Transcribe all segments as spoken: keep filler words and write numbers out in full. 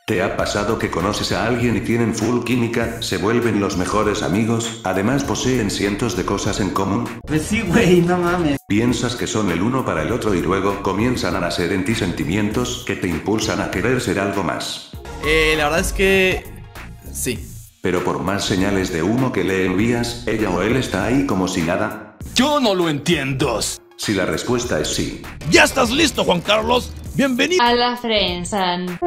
¿Te ha pasado que conoces a alguien y tienen full química, se vuelven los mejores amigos, además poseen cientos de cosas en común? Pues sí, güey, no mames. Piensas que son el uno para el otro y luego comienzan a nacer en ti sentimientos que te impulsan a querer ser algo más. Eh, la verdad es que... sí. Pero por más señales de humo que le envías, ella o él está ahí como si nada. Yo no lo entiendo. Si la respuesta es sí. ¿Ya estás listo, Juan Carlos? Bienvenido a la Friendzone.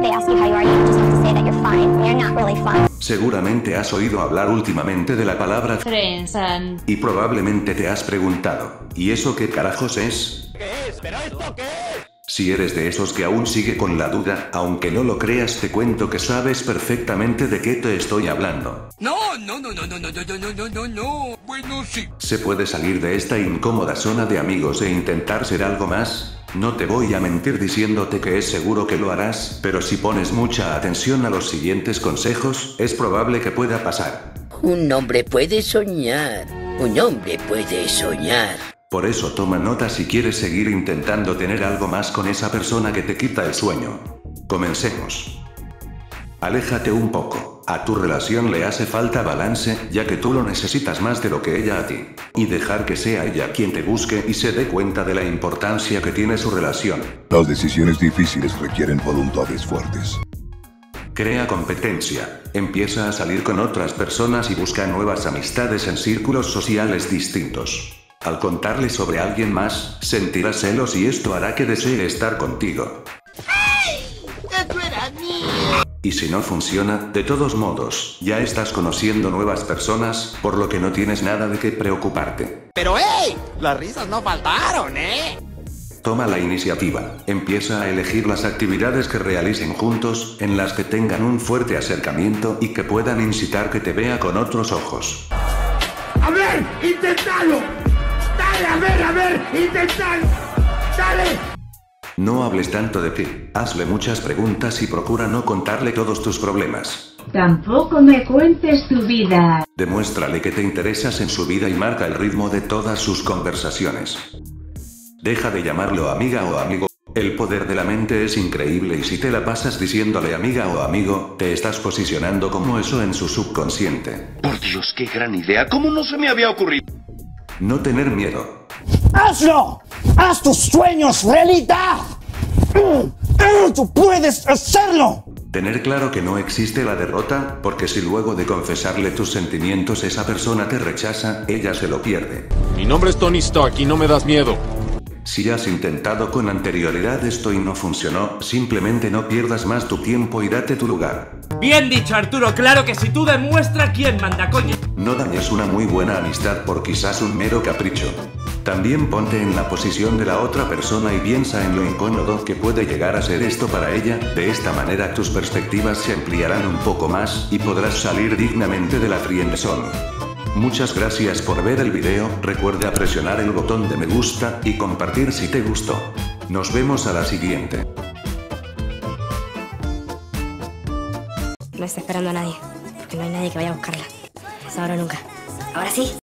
Seguramente has oído hablar últimamente de la palabra Friendzone. Y probablemente te has preguntado, ¿y eso qué carajos es? ¿Qué es? ¿Pero esto qué es? Si eres de esos que aún sigue con la duda, aunque no lo creas, te cuento que sabes perfectamente de qué te estoy hablando. No, no, no, no, no, no, no, no, no, no, no. Bueno, sí. ¿Se puede salir de esta incómoda zona de amigos e intentar ser algo más? No te voy a mentir diciéndote que es seguro que lo harás, pero si pones mucha atención a los siguientes consejos, es probable que pueda pasar. Un hombre puede soñar. Un hombre puede soñar. Por eso toma nota si quieres seguir intentando tener algo más con esa persona que te quita el sueño. Comencemos. Aléjate un poco. A tu relación le hace falta balance, ya que tú lo necesitas más de lo que ella a ti. Y dejar que sea ella quien te busque y se dé cuenta de la importancia que tiene su relación. Las decisiones difíciles requieren voluntades fuertes. Crea competencia. Empieza a salir con otras personas y busca nuevas amistades en círculos sociales distintos. Al contarle sobre alguien más, sentirá celos y esto hará que desee estar contigo. ¡Ay! ¡Eso era mío! Y si no funciona, de todos modos, ya estás conociendo nuevas personas, por lo que no tienes nada de qué preocuparte. Pero ¡hey! Las risas no faltaron, ¿eh? Toma la iniciativa. Empieza a elegir las actividades que realicen juntos, en las que tengan un fuerte acercamiento y que puedan incitar que te vea con otros ojos. ¡A ver! ¡Inténtalo! ¡Dale, a ver, a ver! ¡Inténtalo! ¡Dale! No hables tanto de ti, hazle muchas preguntas y procura no contarle todos tus problemas. Tampoco me cuentes tu vida. Demuéstrale que te interesas en su vida y marca el ritmo de todas sus conversaciones. Deja de llamarlo amiga o amigo. El poder de la mente es increíble y si te la pasas diciéndole amiga o amigo, te estás posicionando como eso en su subconsciente. Por Dios, qué gran idea, ¿cómo no se me había ocurrido? No tener miedo. ¡Hazlo! ¡Haz tus sueños realidad! ¡Tú puedes hacerlo! Tener claro que no existe la derrota, porque si luego de confesarle tus sentimientos esa persona te rechaza, ella se lo pierde. Mi nombre es Tony Stark y no me das miedo. Si has intentado con anterioridad esto y no funcionó, simplemente no pierdas más tu tiempo y date tu lugar. Bien dicho, Arturo, claro que si tú demuestra quién manda, coño. No dañes una muy buena amistad por quizás un mero capricho. También ponte en la posición de la otra persona y piensa en lo incómodo que puede llegar a ser esto para ella, de esta manera tus perspectivas se ampliarán un poco más y podrás salir dignamente de la friendzone. Muchas gracias por ver el video, recuerda presionar el botón de me gusta y compartir si te gustó. Nos vemos a la siguiente. No está esperando a nadie, porque no hay nadie que vaya a buscarla. Es ahora o nunca. Ahora sí.